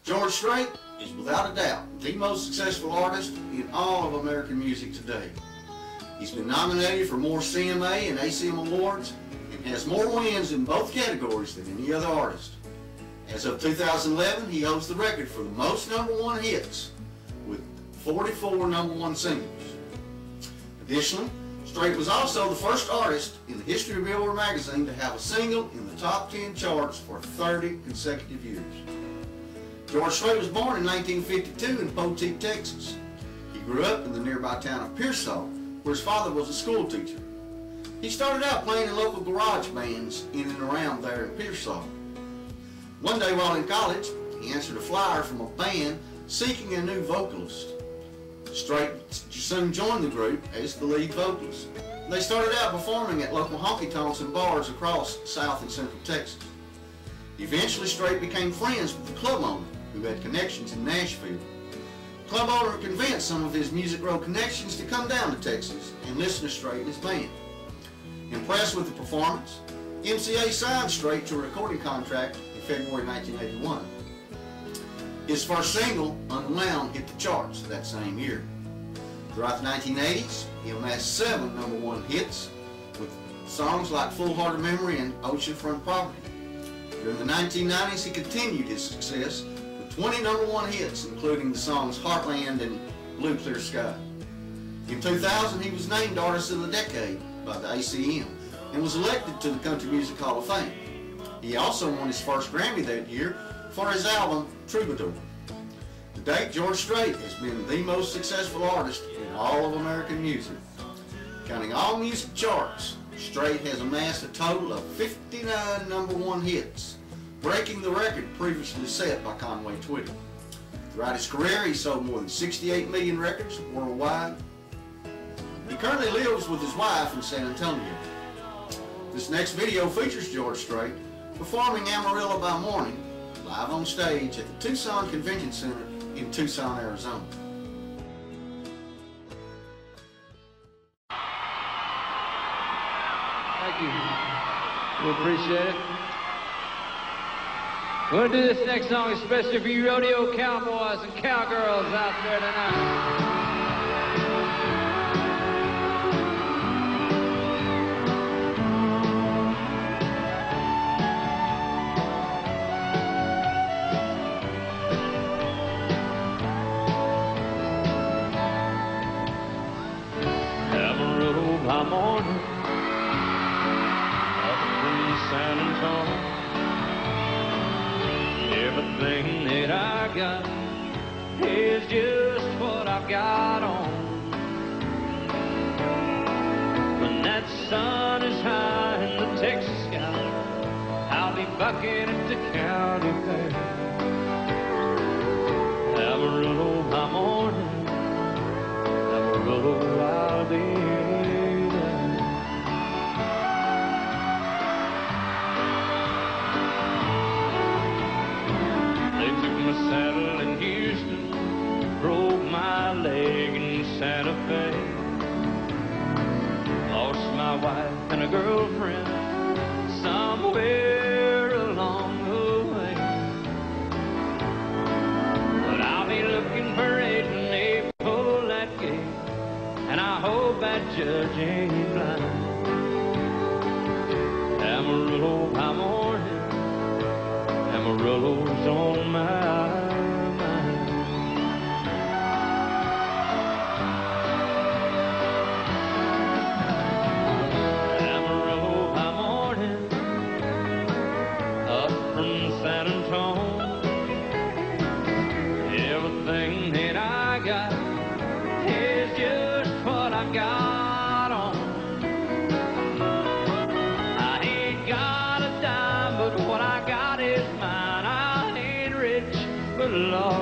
George Strait is without a doubt the most successful artist in all of American music today. He's been nominated for more CMA and ACM awards and has more wins in both categories than any other artist. As of 2011, he holds the record for the most #1 hits with 44 #1 singles. Additionally, Strait was also the first artist in the history of Billboard magazine to have a single in the top 10 charts for 30 consecutive years. George Strait was born in 1952 in Poteet, Texas. He grew up in the nearby town of Pearsall, where his father was a school teacher. He started out playing in local garage bands in and around there in Pearsall. One day while in college, he answered a flyer from a band seeking a new vocalist. Strait soon joined the group as the lead vocalist. They started out performing at local honky-tonks and bars across South and Central Texas. Eventually, Strait became friends with the club owner, who had connections in Nashville. The club owner convinced some of his Music Row connections to come down to Texas and listen to Strait and his band. Impressed with the performance, MCA signed Strait to a recording contract in February 1981. His first single, Unwound, hit the charts that same year. Throughout the 1980s, he amassed 7 #1 hits with songs like Full Heart of Memory and Oceanfront Property. During the 1990s, he continued his success with 20 #1 hits, including the songs Heartland and Blue Clear Sky. In 2000, he was named Artist of the Decade by the ACM and was elected to the Country Music Hall of Fame. He also won his first Grammy that year for his album Troubadour. To date, George Strait has been the most successful artist in all of American music. Counting all music charts, Strait has amassed a total of 59 #1 hits, breaking the record previously set by Conway Twitty. Throughout his career, he sold more than 68 million records worldwide. He currently lives with his wife in San Antonio. This next video features George Strait performing Amarillo by Morning live on stage at the Tucson Convention Center in Tucson, Arizona. Thank you. We appreciate it. We're going to do this next song especially for you rodeo cowboys and cowgirls out there tonight. By morning, up from San Antonio, everything that I got is just what I've got on. When that sun is high in the Texas sky, I'll be bucking at the county fair. Amarillo by morning, Amarillo I'll be. Saddle in Houston, broke my leg in Santa Fe, lost my wife and a girlfriend somewhere along the way. But I'll be looking for it when they pull that gate, and I hope that judge ain't blind. Amarillo by morning, Amarillo's on my mind. Amarillo by morning, up from San Antonio, everything that I got is just what I've got on. I ain't got a dime, but what I got is mine. I ain't rich, but Lord,